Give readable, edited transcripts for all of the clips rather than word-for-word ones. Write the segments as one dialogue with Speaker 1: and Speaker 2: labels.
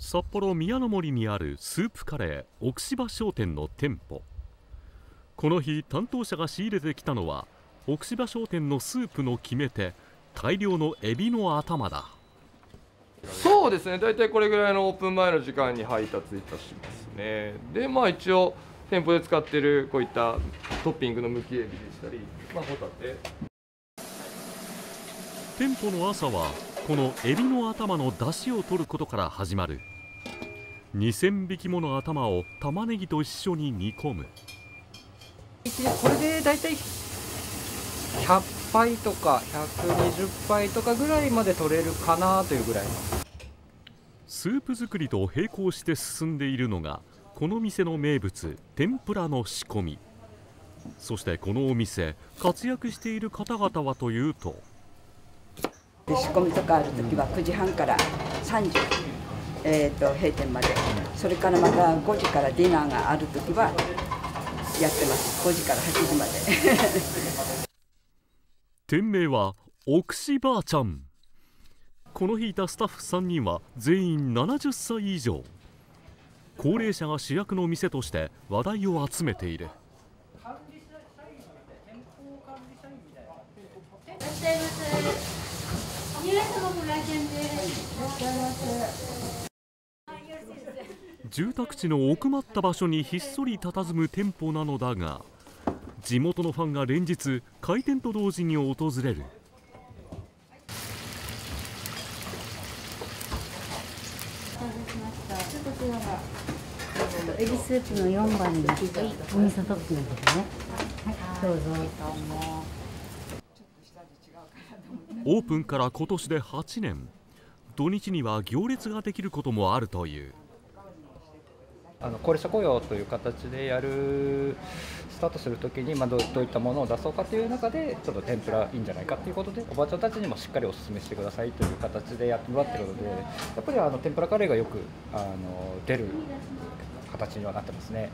Speaker 1: 札幌宮の森にあるスープカレー奥芝商店の店舗。この日担当者が仕入れてきたのは奥芝商店のスープの決め手、大量のエビの頭だ。
Speaker 2: そうですね、大体これぐらいのオープン前の時間に配達いたしますね。で一応店舗で使っているこういったトッピングのむきエビでしたり、ホタテ。
Speaker 1: 店舗の朝はこのエビの頭の出汁を取ることから始まる。2000匹もの頭を玉ねぎと一緒に煮込む。
Speaker 3: これでだいたい100杯とか120杯とかぐらいまで取れるかなというぐらいの。
Speaker 1: スープ作りと並行して進んでいるのがこの店の名物、天ぷらの仕込み。そしてこのお店活躍している方々はというと、
Speaker 4: 仕込みとかあるときは9時半から3時、閉店まで、それからまた5時からディナーがあるときはやってます。5時から8時まで
Speaker 1: 店名は奥芝ばあちゃん。この日いたスタッフ3人は全員70歳以上。高齢者が主役の店として話題を集めている。住宅地の奥まった場所にひっそり佇む店舗なのだが、地元のファンが連日開店と同時に訪れる。
Speaker 5: エビスープの4番にお味噌トッピングですね。はい、どうぞ。
Speaker 1: オープンから今年で8年。土日には行列ができることもあるという。
Speaker 3: 高齢者雇用という形でやるスタートするときに、どういったものを出そうかという中で、ちょっと天ぷらいいんじゃないかということで、おばあちゃんたちにもしっかりお勧めしてくださいという形でやってもらっているので、やっぱり天ぷらカレーがよく出る形にはなってますね。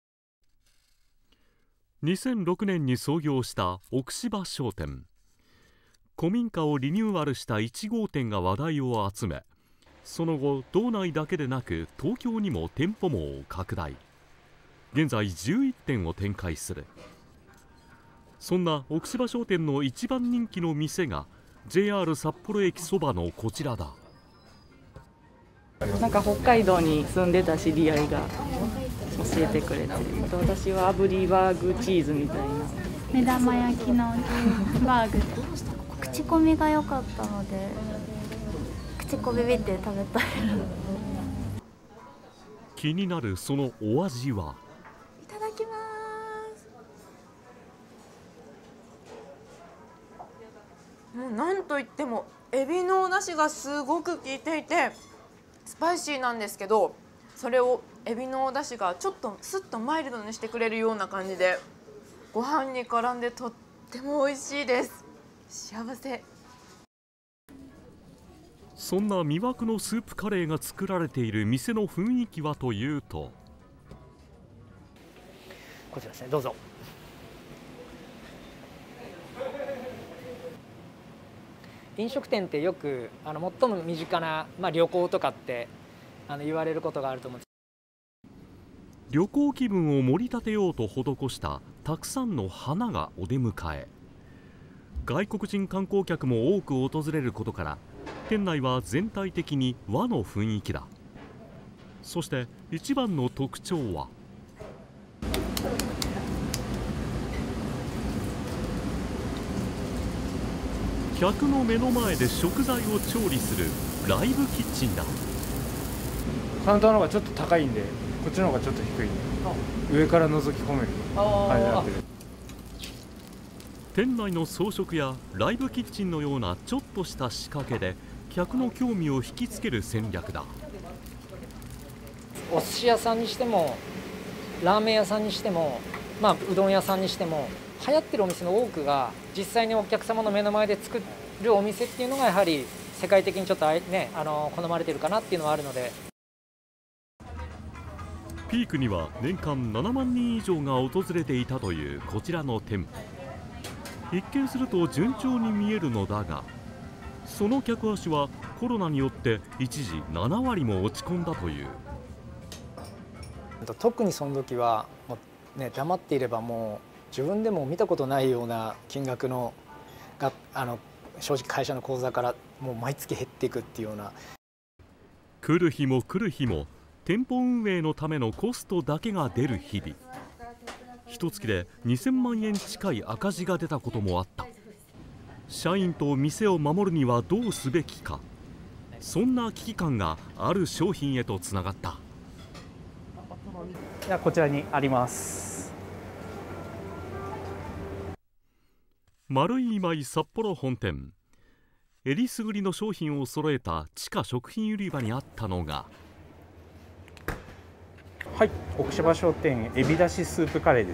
Speaker 1: 2006年に創業した奥芝商店。古民家をリニューアルした1号店が話題を集め、その後道内だけでなく東京にも店舗網を拡大。現在11店を展開する。そんな奥芝商店の一番人気の店が JR 札幌駅そばのこちらだ。
Speaker 6: なんか北海道に住んでた知り合いが教えてくれて、私は炙りバーグチーズみたいな
Speaker 7: 目玉焼きのバーグ、口コミが良かったので口コミ見て食べたい。
Speaker 1: 気になるそのお味は。
Speaker 7: いただきます。
Speaker 8: なんといってもエビのお出汁がすごく効いていてスパイシーなんですけど、それをエビのお出汁がちょっとスッとマイルドにしてくれるような感じで、ご飯に絡んでとっても美味しいです。幸せ。
Speaker 1: そんな魅惑のスープカレーが作られている店の雰囲気はというと、
Speaker 9: こちらですね、どうぞ。飲食店ってよく最も身近な、旅行とかって言われることがあると思うんです。
Speaker 1: 旅行気分を盛り立てようと施したたくさんの花がお出迎え。外国人観光客も多く訪れることから店内は全体的に和の雰囲気だ。そして一番の特徴は、客の目の前で食材を調理するライブキッチンだ。
Speaker 10: カウンターの方がちょっと高いんで、こっちの方がちょっと低いんで、上から覗き込める感じになってる。
Speaker 1: 店内の装飾やライブキッチンのようなちょっとした仕掛けで客の興味を引きつける戦略だ。
Speaker 9: お寿司屋さんにしてもラーメン屋さんにしても、うどん屋さんにしても流行ってるお店の多くが実際にお客様の目の前で作るお店っていうのがやはり世界的にちょっとね、好まれてるかなっていうのはあるので。
Speaker 1: ピークには年間7万人以上が訪れていたというこちらの店舗。一見すると順調に見えるのだが、その客足はコロナによって一時7割も落ち込んだという。
Speaker 9: 特にその時はもう、ね、黙っていればもう自分でも見たことないような金額のが正直会社の口座からもう毎月減っていくっていうような。
Speaker 1: 来る日も来る日も店舗運営のためのコストだけが出る日々。一月で2000万円近い赤字が出たこともあった。社員と店を守るにはどうすべきか、そんな危機感がある商品へとつながった。
Speaker 11: ではこちらにあります。
Speaker 1: 丸い今井札幌本店、えりすぐりの商品を揃えた地下食品売り場にあったのが、
Speaker 11: はい、奥芝商店エビだしスープカレーです。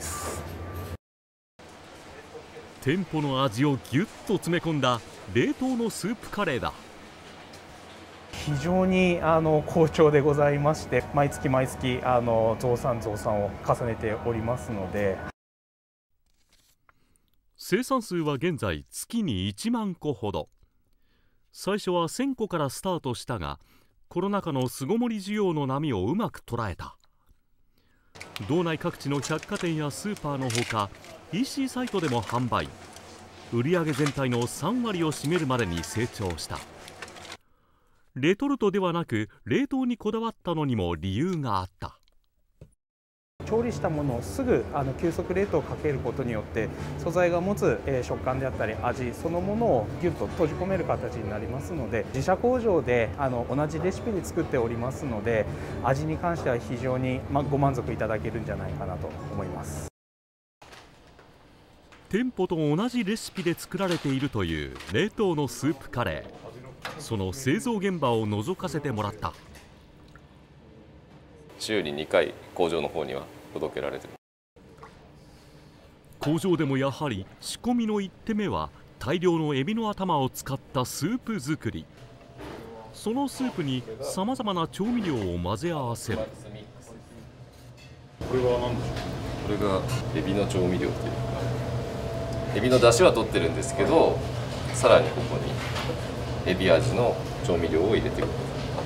Speaker 1: 店舗の味をぎゅっと詰め込んだ冷凍のスープカレーだ。
Speaker 11: 非常に好調でございまして、毎月毎月増産を重ねておりますので、
Speaker 1: 生産数は現在月に1万個ほど。最初は1000個からスタートしたが、コロナ禍の巣ごもり需要の波をうまく捉えた。道内各地の百貨店やスーパーのほか EC サイトでも販売。売上全体の3割を占めるまでに成長した。レトルトではなく冷凍にこだわったのにも理由があった。
Speaker 11: 調理したものをすぐ急速冷凍をかけることによって素材が持つ食感であったり味そのものをギュッと閉じ込める形になりますので、自社工場で同じレシピで作っておりますので、味に関しては非常にご満足いただけるんじゃないかなと思います。
Speaker 1: 店舗と同じレシピで作られているという冷凍のスープカレー、その製造現場を覗かせてもらった。
Speaker 12: 週に2回工場の方には届けられている。
Speaker 1: 工場でもやはり仕込みの一手目は大量のエビの頭を使ったスープ作り。そのスープにさまざまな調味料を混ぜ合わせる。
Speaker 12: これは何でしょう。これがエビの調味料というか、エビの出汁は取ってるんですけど、さらにここにエビ味の調味料を入れていく。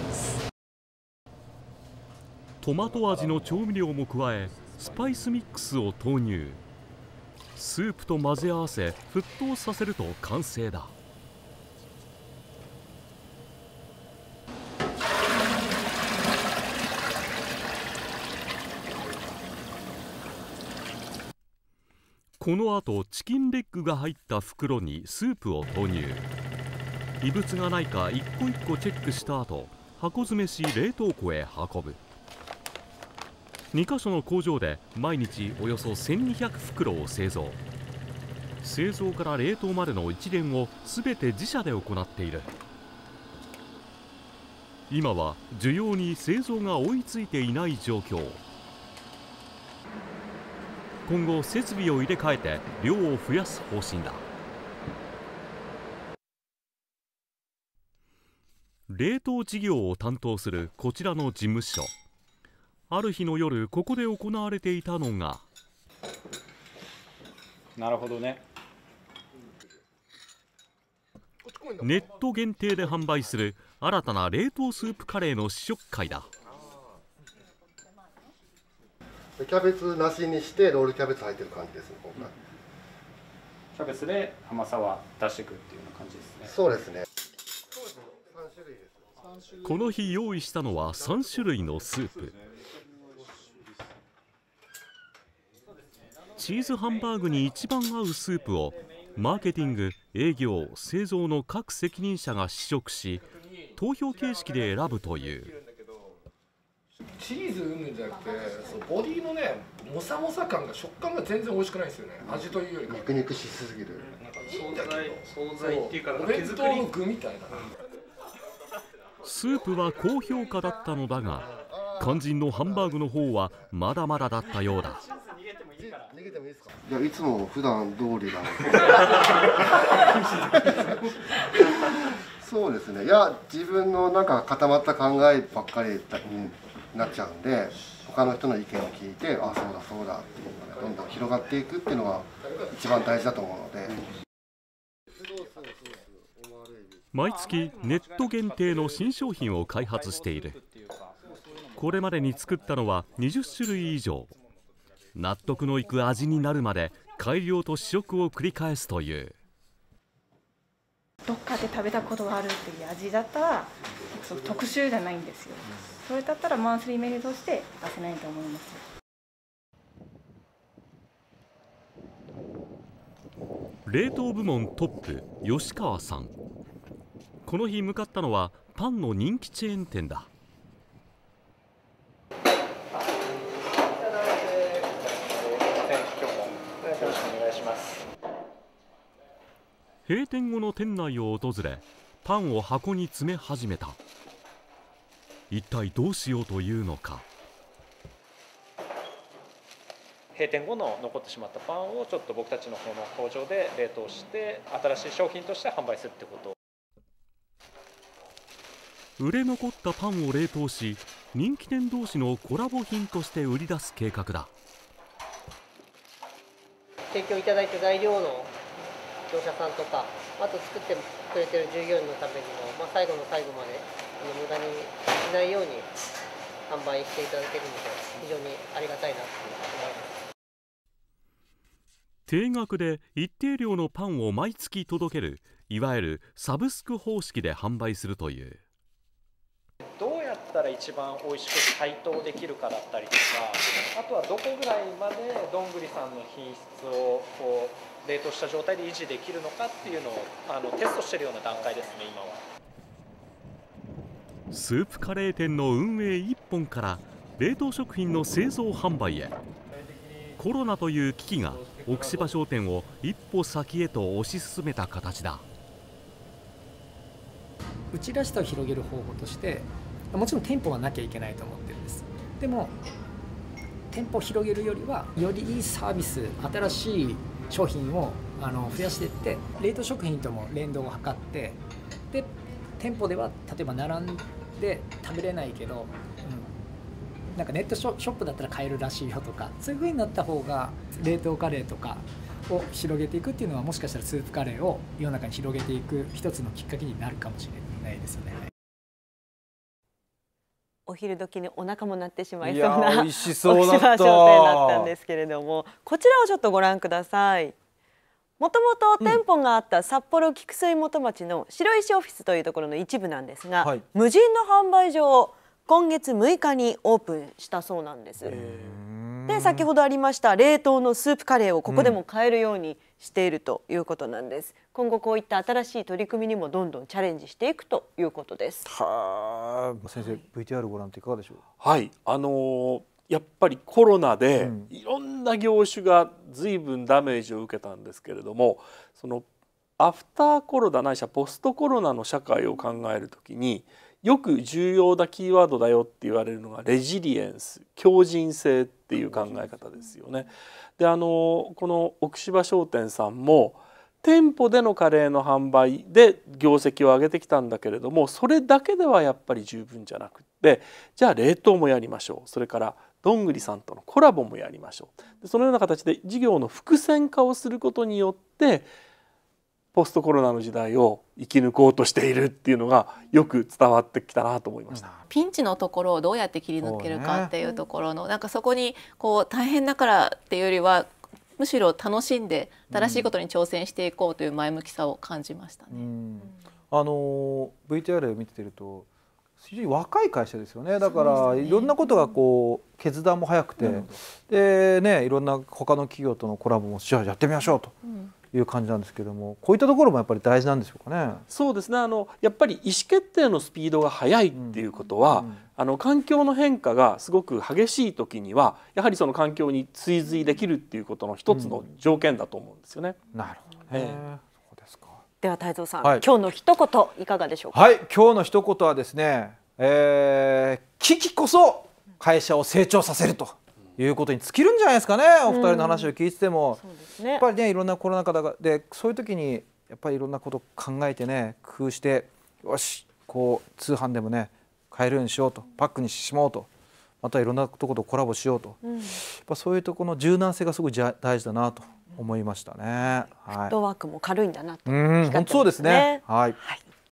Speaker 1: トマト味の調味料も加えスパイスミックスを投入。スープと混ぜ合わせ沸騰させると完成だ。この後チキンレッグが入った袋にスープを投入。異物がないか一個一個チェックした後、箱詰めし冷凍庫へ運ぶ。2カ所の工場で毎日およそ1200袋を製造。製造から冷凍までの一連を全て自社で行っている。今は需要に製造が追いついていない状況。今後設備を入れ替えて量を増やす方針だ。冷凍事業を担当するこちらの事務所。ある日の夜、ここで行われていたのが。
Speaker 11: なるほどね。
Speaker 1: ネット限定で販売する新たな冷凍スープカレーの試食会だ。
Speaker 13: キャベツなしにしてロールキャベツ入ってる感じですね。今回
Speaker 11: キャベツで甘さは出していくっていうような感じですね。
Speaker 13: そうですね。
Speaker 1: この日用意したのは3種類のスープ。チーズハンバーグに一番合うスープをマーケティング、営業、製造の各責任者が試食し、投票形式で選ぶという。
Speaker 2: チーズうんぬんじゃなくて、ボディのね、もさもさ感が、食感が全然美味しくないですよね。味というよりか
Speaker 13: 肉肉しすぎる。
Speaker 2: 惣菜っていうか、お弁当の具みたいな。
Speaker 1: スープは高評価だったのだが、肝心のハンバーグの方はまだまだだったようだ。
Speaker 13: いや、いつも普段通りだ。そうですね。いや、自分のなんか固まった考えばっかりになっちゃうんで、他の人の意見を聞いて、あ、そうだそうだっていうのがどんどん広がっていくっていうのが一番大事だと思うので。
Speaker 1: 毎月ネット限定の新商品を開発している。これまでに作ったのは20種類以上。納得のいく味になるまで改良と試食を繰り返すという。
Speaker 14: どっかで食べたことがあるっていう味だったら特集じゃないんですよ。それだったらマンスリーメニューとして出せないと思います。
Speaker 1: 冷凍部門トップ吉川さん。この日向かったのはパンの人気チェーン店だ。閉店後の店内を訪れ、パンを箱に詰め始めた。一体どうしようというのか。
Speaker 15: 閉店後の残ってしまったパンをちょっと僕たちの方の工場で冷凍して新しい商品として販売するってこと。
Speaker 1: 売れ残ったパンを冷凍し、人気店同士のコラボ品として売り出す計画だ。
Speaker 16: 提供いただいた材料の業者さんとか、あと作ってくれてる従業員のためにも、最後の最後まで無駄にしないように販売していただけるので非常にありがたいなと思います。
Speaker 1: 定額で一定量のパンを毎月届ける、いわゆるサブスク方式で販売するという。
Speaker 15: どうやったら一番美味しく解凍できるかだったりとか、あとはどこぐらいまでどんぐりさんの品質を冷凍した状態で維持できるのかっていうのをテストしているような段階ですね、今は。
Speaker 1: スープカレー店の運営一本から冷凍食品の製造販売へ。コロナという危機が奥芝商店を一歩先へと推し進めた形だ。
Speaker 9: うちらしさを広げる方法として、もちろん店舗はなきゃいけないと思ってるんです。でも店舗を広げるよりはよりいいサービス、新しい商品を増やしていって、冷凍食品とも連動を図って、で店舗では例えば並んで食べれないけど、なんかネットショップだったら買えるらしいよとか、そういう風になった方が冷凍カレーとかを広げていくっていうのは、もしかしたらスープカレーを世の中に広げていく一つのきっかけになるかもしれないですよね。
Speaker 17: お昼時にお腹も鳴ってしまいそうな
Speaker 18: 美味しそうだった
Speaker 17: 奥芝商店だったんですけれども、こちらをちょっとご覧ください。もともと店舗があった札幌菊水元町の白石オフィスというところの一部なんですが、無人の販売所を今月6日にオープンしたそうなんです。で、先ほどありました冷凍のスープカレーをここでも買えるようにしているということなんです。今後こういった新しい取り組みにもどんどんチャレンジしていくということです。
Speaker 18: はあ、先生、VTR ご覧になっていかがでしょう。
Speaker 19: はい、やっぱりコロナでいろんな業種が随分ダメージを受けたんですけれども、そのアフターコロナないしはポストコロナの社会を考えるときによく重要なキーワードだよって言われるのがレジリエンス、強靭性っていう考え方ですよね。で、この奥芝商店さんも店舗でのカレーの販売で業績を上げてきたんだけれども、それだけではやっぱり十分じゃなくって、じゃあ冷凍もやりましょう、それからどんぐりさんとのコラボもやりましょう。でそのような形で事業の複線化をすることによってポストコロナの時代を生き抜こうとしているっていうのがよく伝わってきたなと思いました。
Speaker 20: ピンチのところをどうやって切り抜けるかっていうところの、なんかそこにこう大変だからっていうよりはむしろ楽しんで新しいことに挑戦していこうという前向きさを感じましたね。
Speaker 18: VTR を見てると非常に若い会社ですよね。だからいろんなことがこう決断も早くて、でね、いろんな他の企業とのコラボもじゃあやってみましょうという感じなんですけども、こういったところもやっぱり大事なんでしょうかね。
Speaker 19: そうですね。やっぱり意思決定のスピードが速いっていうことは、環境の変化がすごく激しい時にはやはりその環境に追随できるっていうことの一つの条件だと思うんですよね。
Speaker 18: なるほどね。そうですか。
Speaker 17: では太蔵さん、今日の一言いかがでしょうか。
Speaker 18: はい、今日の一言はですね、危機こそ会社を成長させるということに尽きるんじゃないですかね。お二人の話を聞いてても、やっぱりね、いろんなコロナ禍でそういう時にやっぱりいろんなことを考えてね、工夫して、よしこう通販でもね買えるようにしようと、パックにしまおうと、またいろんなところとコラボしようと、やっぱそういうところの柔軟性がすごい大事だなと思いましたね。
Speaker 17: フットワークも軽いんだなと、
Speaker 18: 本当そうですね。はい。